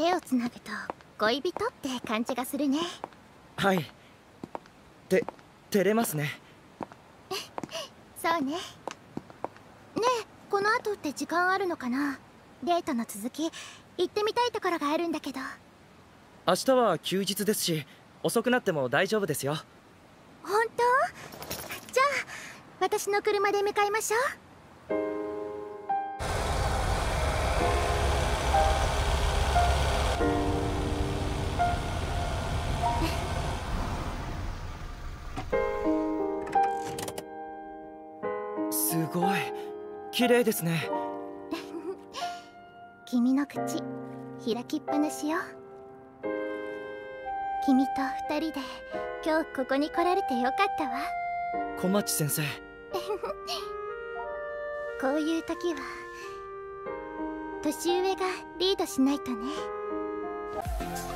手をつなぐと恋人って感じがするね。 はい。照れますね。 そうね。ねえ、この後って時間あるのかな？デートの続き行ってみたいところがあるんだけど。 明日は休日ですし、遅くなっても大丈夫ですよ。 本当？じゃあ私の車で向かいましょう。 すごい綺麗ですね。 君の口開きっぱなしよ。君と二人で今日ここに来られてよかったわ。 小町先生。 こういう時は年上がリードしないとね。